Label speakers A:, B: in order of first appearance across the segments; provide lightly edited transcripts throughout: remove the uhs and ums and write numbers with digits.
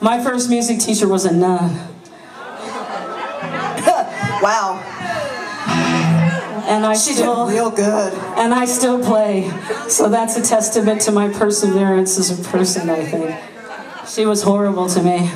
A: My first music teacher was a nun.
B: Wow.
A: And
B: She did real good.
A: And I still play. So that's a testament to my perseverance as a person, I think. She was horrible to me.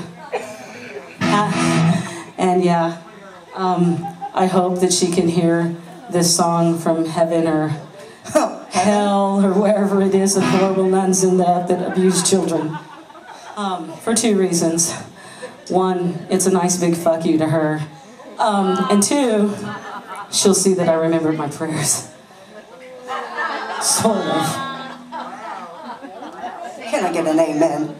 A: And yeah, I hope that she can hear this song from heaven or hell or wherever it is, the horrible nuns in that abuse children. For two reasons. One, it's a nice big fuck you to her. And two, she'll see that I remembered my prayers. Sort of.
B: Can I get an amen?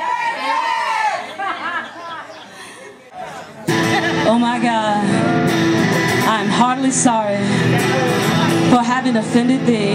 A: Oh my God, I'm heartily sorry for having offended thee.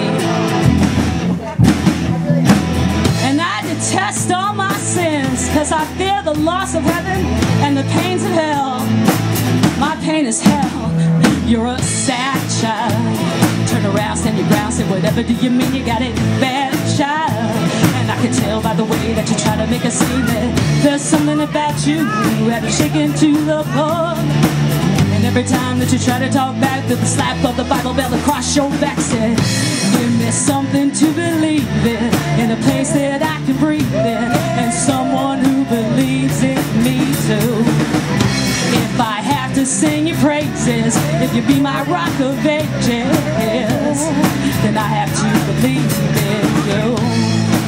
A: And I detest all my sins, because I fear the loss of heaven and the pains of hell. My pain is hell. You're a sad child. Turn around, stand your ground, say whatever do you mean you got it bad, child. And I can tell by the way that you try to make a scene that there's something about you that is shaken to the core. And every time that you try to talk back to the slap of the Bible belt across your back, said give me something to believe in a place that I can breathe in, and someone who believes in me too. If I have to sing your praises, if you be my rock of ages, then I have to believe in you.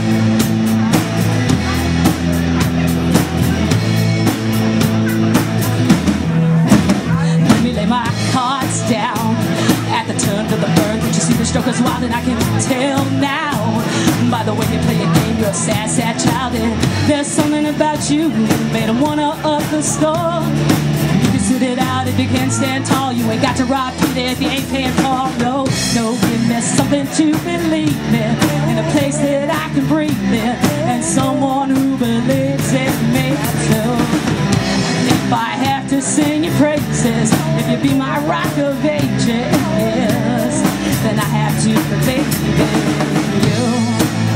A: Let me lay my cards down at the turn of the burn. Did you see the strokers wild? And I can tell now by the way you play your game, you're a sad, sad child. And there's something about you that made them wanna up the score. Sit it out if you can't stand tall. You ain't got to rob Peter if you ain't paying Paul. No, no, give me something to believe in a place that I can breathe in, and someone who believes in me too. If I have to sing your praises, if you be my rock of ages, then I have to believe in you.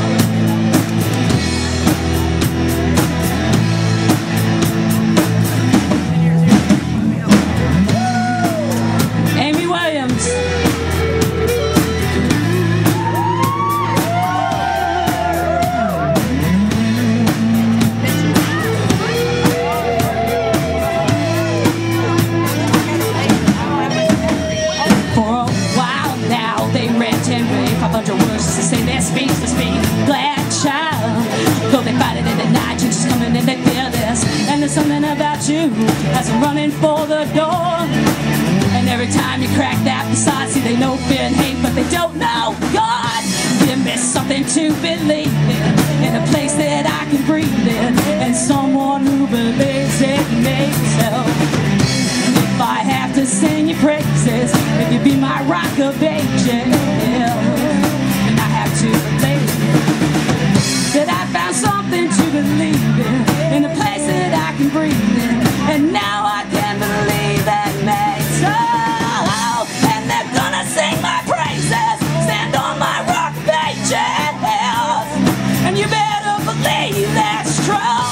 A: Something about you has them running for the door. And every time you crack that facade, see they know fear and hate, but they don't know God. Give me something to believe in a place that I can breathe in, and someone who believes in me. So if I have to sing your praises, if you be my rock of ages, then I have to believe that I found something to believe in a place that I can breathe in, and now I can believe in me too. And they're gonna sing my praises, stand on my rock pages, and you better believe that's true.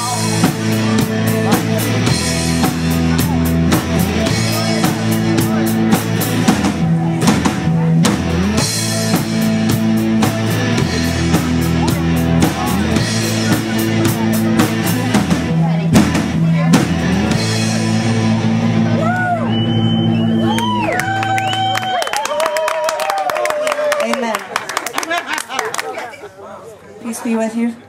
B: Peace be with you.